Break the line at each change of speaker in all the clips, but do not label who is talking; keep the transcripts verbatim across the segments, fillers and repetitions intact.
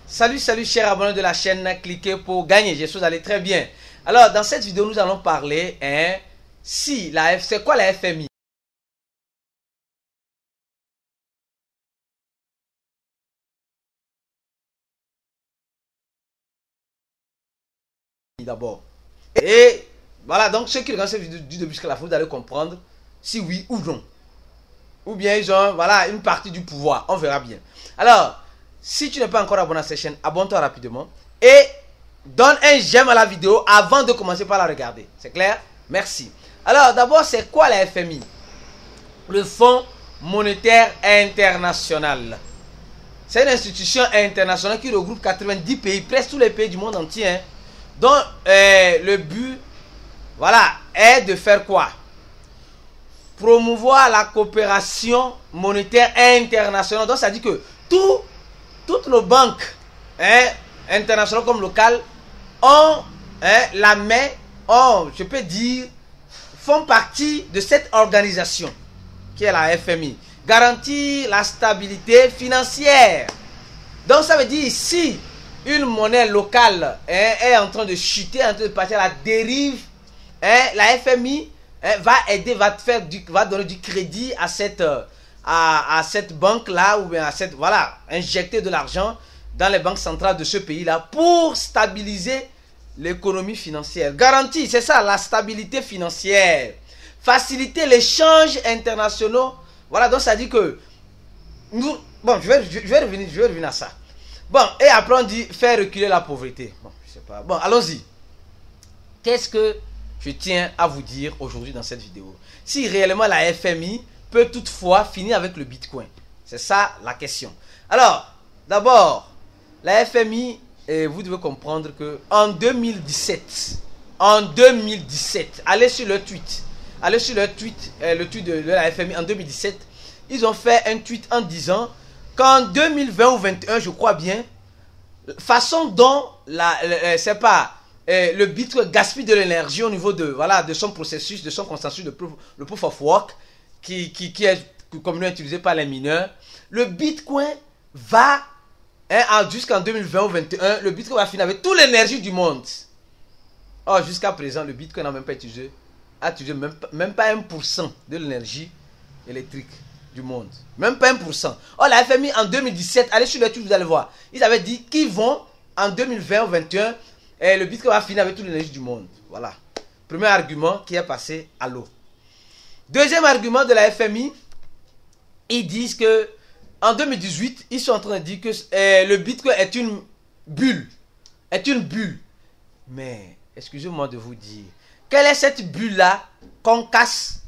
Salut, salut chers abonnés de la chaîne, cliquez pour gagner, j'espère que vous allez très bien. Alors dans cette vidéo nous allons parler, hein, si la F, c'est quoi la F M I? D'abord. Et voilà, donc ceux qui regardent cette vidéo du début jusqu'à la fin, vous allez comprendre si oui ou non. Ou bien ils ont, voilà, une partie du pouvoir, on verra bien. Alors, si tu n'es pas encore abonné à cette chaîne, abonne-toi rapidement et donne un j'aime à la vidéo avant de commencer par la regarder. C'est clair? Merci. Alors, d'abord, c'est quoi la F M I? Le Fonds monétaire international. C'est une institution internationale qui regroupe quatre-vingt-dix pays, presque tous les pays du monde entier, hein, dont euh, le but, voilà, est de faire quoi? Promouvoir la coopération monétaire internationale. Donc, ça dit que tout, toutes nos banques, hein, internationales comme locales ont, hein, la main, ont, je peux dire, font partie de cette organisation qui est la F M I. Garantir la stabilité financière. Donc, ça veut dire si une monnaie locale, hein, est en train de chuter, en train de partir à la dérive, hein, la F M I, hein, va aider, va te faire du, va donner du crédit à cette, à, à cette banque là, ou bien à cette, voilà, injecter de l'argent dans les banques centrales de ce pays là pour stabiliser l'économie financière. Garantie, c'est ça, la stabilité financière. Faciliter l'échange international. Voilà, donc ça dit que nous, bon, je vais, je vais revenir, je vais revenir à ça. Bon, et après on dit faire reculer la pauvreté. Bon, je sais pas. Bon, allons-y. Qu'est-ce que je tiens à vous dire aujourd'hui dans cette vidéo? Si réellement la F M I peut toutefois finir avec le Bitcoin. C'est ça la question. Alors, d'abord, la F M I, et vous devez comprendre que en deux mille dix-sept, en deux mille dix-sept, allez sur le tweet, allez sur le tweet, euh, le tweet de, de la F M I en deux mille dix-sept, ils ont fait un tweet en disant qu'en deux mille vingt ou vingt et un, je crois bien, façon dont la, euh, c'est pas euh, le Bitcoin gaspille de l'énergie au niveau de, voilà, de son processus, de son consensus, de proof, le proof of work, qui, qui, qui est communément utilisé par les mineurs. Le Bitcoin va, hein, jusqu'en deux mille vingt ou vingt et un, le Bitcoin va finir avec toute l'énergie du monde. Or, jusqu'à présent, le Bitcoin n'a même pas utilisé, a utilisé même, même pas un pour cent de l'énergie électrique du monde. Même pas un pour cent. Or, la F M I en deux mille dix-sept, allez sur le tweet, vous allez voir. Ils avaient dit qu'ils vont, en deux mille vingt ou vingt et un, et le Bitcoin va finir avec toute l'énergie du monde. Voilà. Premier argument qui est passé à l'eau. Deuxième argument de la F M I, ils disent que en deux mille dix-huit, ils sont en train de dire que euh, le Bitcoin est une bulle. Est une bulle. Mais, excusez-moi de vous dire, quelle est cette bulle-là qu'on casse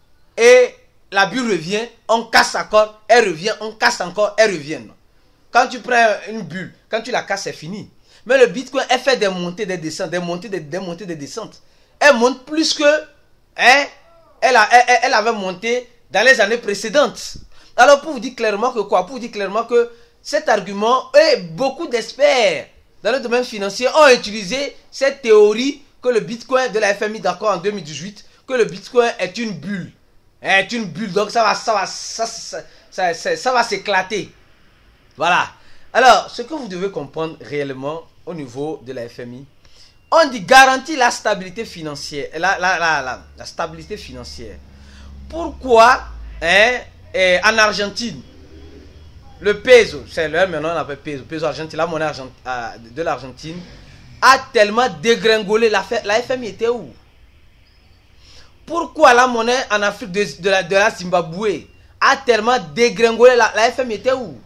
et la bulle revient, on casse encore, elle revient, on casse encore, elle revient. Quand tu prends une bulle, quand tu la casses, c'est fini. Mais le Bitcoin, elle fait des montées, des descentes, des montées, des, des montées, des descentes. Elle monte plus que, hein, elle, a, elle, elle avait monté dans les années précédentes. Alors pour vous dire clairement que quoi? Pour vous dire clairement que cet argument, et beaucoup d'experts dans le domaine financier ont utilisé cette théorie que le Bitcoin de la F M I, d'accord, en deux mille dix-huit, que le Bitcoin est une bulle. Est une bulle, donc ça va, ça va, ça, ça, ça, ça, ça va s'éclater. Voilà. Alors, ce que vous devez comprendre réellement au niveau de la F M I, on dit garantir la stabilité financière, la, la, la, la, la stabilité financière. Pourquoi, hein, eh, en Argentine, le peso, c'est leur maintenant on appelle peso, peso argentin, la monnaie argent, euh, de l'Argentine, a tellement dégringolé. La, la F M I était où? Pourquoi la monnaie en Afrique de, de, la, de la Zimbabwe a tellement dégringolé? La, la F M I était où?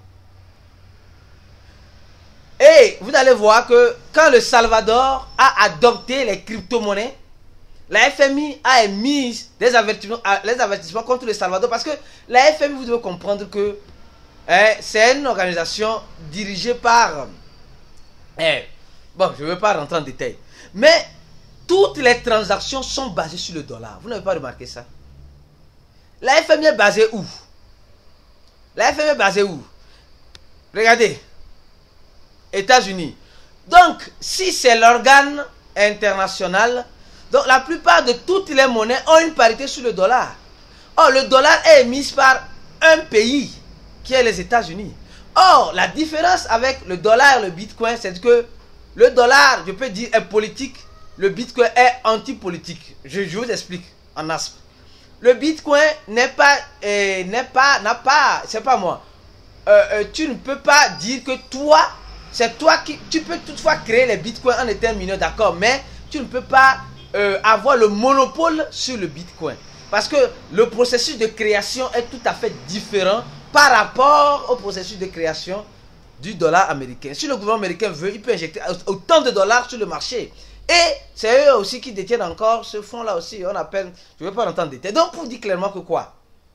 Et vous allez voir que quand le Salvador a adopté les crypto-monnaies, la F M I a émis des avertissements, les avertissements contre le Salvador, parce que la F M I, vous devez comprendre que eh, c'est une organisation dirigée par... Eh, bon, je ne veux pas rentrer en détail. Mais toutes les transactions sont basées sur le dollar. Vous n'avez pas remarqué ça? La F M I est basée où? La F M I est basée où? Regardez. États-Unis. Donc, si c'est l'organe international, donc la plupart de toutes les monnaies ont une parité sur le dollar. Or, le dollar est émis par un pays qui est les États-Unis. Or, la différence avec le dollar et le bitcoin, c'est que le dollar, je peux dire, est politique. Le bitcoin est anti-politique. Je, je vous explique en aspe. Le bitcoin n'est pas, euh, n'est pas, n'a pas, c'est pas moi. Euh, euh, tu ne peux pas dire que toi, c'est toi qui, tu peux toutefois créer les bitcoins en étant mineur, d'accord, mais tu ne peux pas euh, avoir le monopole sur le bitcoin. Parce que le processus de création est tout à fait différent par rapport au processus de création du dollar américain. Si le gouvernement américain veut, il peut injecter autant de dollars sur le marché. Et c'est eux aussi qui détiennent encore ce fonds-là aussi. On appelle, je ne vais pas entendre en détail. Donc, pour dire clairement que quoi?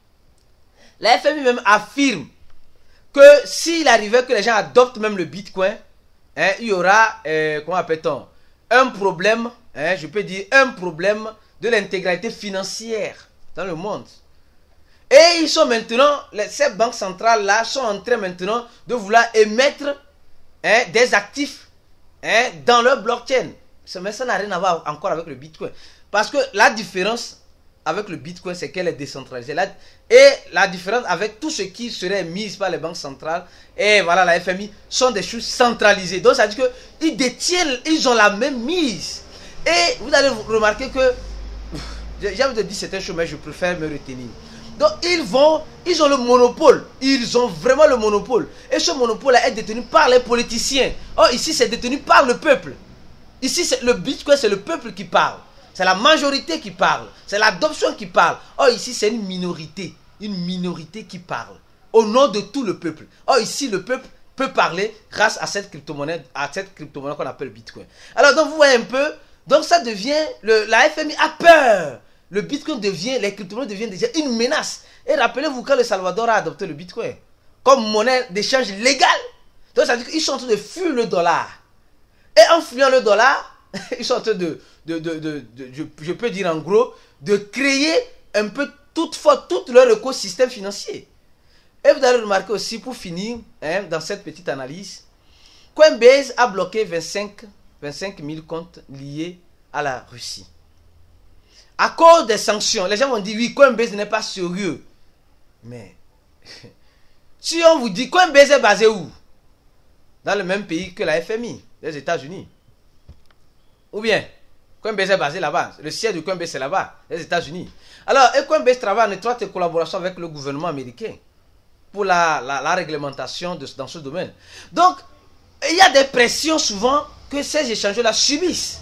La F M I même affirme que s'il arrivait que les gens adoptent même le bitcoin, hein, il y aura, euh, comment appelle-t-on, un problème, hein, je peux dire un problème de l'intégralité financière dans le monde. Et ils sont maintenant, les, ces banques centrales-là sont en train maintenant de vouloir émettre, hein, des actifs, hein, dans leur blockchain. Mais ça n'a rien à voir encore avec le bitcoin. Parce que la différence avec le bitcoin, c'est qu'elle est décentralisée. La, et la différence avec tout ce qui serait mis par les banques centrales, et voilà la F M I, sont des choses centralisées. Donc ça veut dire qu'ils détiennent, ils ont la même mise. Et vous allez remarquer que, j'ai envie de dire certaines choses, mais je préfère me retenir. Donc ils vont, ils ont le monopole, ils ont vraiment le monopole. Et ce monopole est détenu par les politiciens. Or ici c'est détenu par le peuple. Ici le bitcoin c'est le peuple qui parle. C'est la majorité qui parle. C'est l'adoption qui parle. Or ici c'est une minorité. Une minorité qui parle. Au nom de tout le peuple. Or ici le peuple peut parler grâce à cette crypto-monnaie, à cette crypto-monnaie qu'on appelle bitcoin. Alors donc vous voyez un peu, donc ça devient, le, la F M I a peur. Le bitcoin devient, les crypto-monnaies deviennent déjà une menace. Et rappelez-vous quand le Salvador a adopté le bitcoin comme monnaie d'échange légale. Donc ça veut dire qu'ils sont en train de fuir le dollar. Et en fuyant le dollar, ils sont en train de, de, de, de, de je, je peux dire en gros, de créer un peu toutefois tout leur écosystème financier. Et vous allez remarquer aussi, pour finir, hein, dans cette petite analyse, Coinbase a bloqué vingt-cinq mille comptes liés à la Russie. À cause des sanctions, les gens vont dire, oui, Coinbase n'est pas sérieux. Mais, si on vous dit, Coinbase est basé où? Dans le même pays que la F M I, les États-Unis. Ou bien, Coinbase est basé là-bas. Le siège de Coinbase c'est là-bas, les États-Unis. Alors, et Coinbase travaille en étroite collaboration avec le gouvernement américain pour la, la, la réglementation de, dans ce domaine. Donc, il y a des pressions souvent que ces échangeurs-là subissent.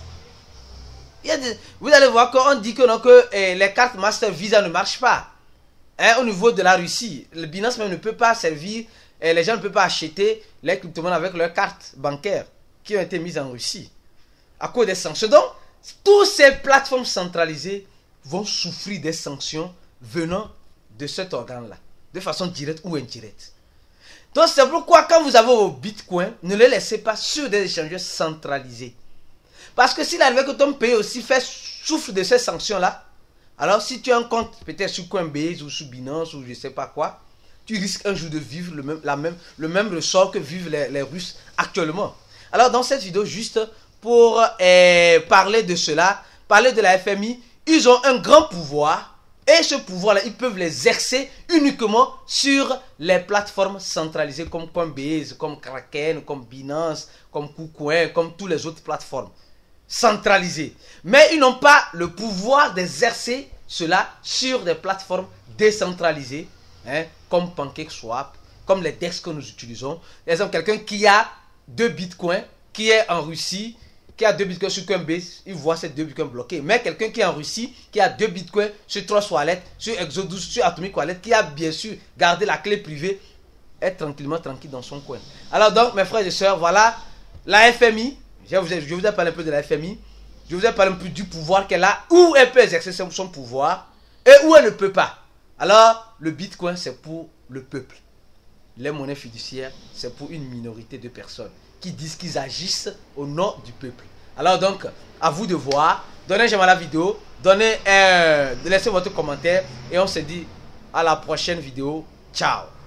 Il y a des, vous allez voir qu'on dit que, non, que eh, les cartes Master Visa ne marchent pas. Hein, au niveau de la Russie, le Binance même ne peut pas servir, eh, les gens ne peuvent pas acheter les crypto-monnaies avec leurs cartes bancaires qui ont été mises en Russie à cause des sanctions. Donc, toutes ces plateformes centralisées vont souffrir des sanctions venant de cet organe-là, de façon directe ou indirecte. Donc, c'est pourquoi quand vous avez vos bitcoins, ne les laissez pas sur des échangeurs centralisés. Parce que s'il arrive que ton pays aussi fait, souffre de ces sanctions-là, alors si tu as un compte peut-être sur Coinbase ou sur Binance ou je ne sais pas quoi, tu risques un jour de vivre le même, la même, le même ressort que vivent les, les Russes actuellement. Alors dans cette vidéo, juste pour eh, parler de cela, parler de la F M I, ils ont un grand pouvoir et ce pouvoir-là, ils peuvent l'exercer uniquement sur les plateformes centralisées comme Coinbase, comme Kraken, comme Binance, comme KuCoin, comme toutes les autres plateformes centralisées. Mais ils n'ont pas le pouvoir d'exercer cela sur des plateformes décentralisées, hein, comme PancakeSwap, comme les D E X que nous utilisons. Par exemple, quelqu'un qui a deux bitcoins, qui est en Russie, qui a deux bitcoins sur Coinbase, il voit ces deux bitcoins bloqués. Mais quelqu'un qui est en Russie, qui a deux bitcoins sur Trust Wallet, sur Exodus, sur Atomic Wallet, qui a bien sûr gardé la clé privée, est tranquillement tranquille dans son coin. Alors donc, mes frères et sœurs, voilà la F M I. Je vous, ai, je vous ai parlé un peu de la F M I. Je vous ai parlé un peu du pouvoir qu'elle a, où elle peut exercer son pouvoir et où elle ne peut pas. Alors, le bitcoin, c'est pour le peuple. Les monnaies fiduciaires, c'est pour une minorité de personnes qui disent qu'ils agissent au nom du peuple. Alors donc, à vous de voir. Donnez j'aime à la vidéo. Donnez, euh, laissez votre commentaire. Et on se dit à la prochaine vidéo. Ciao.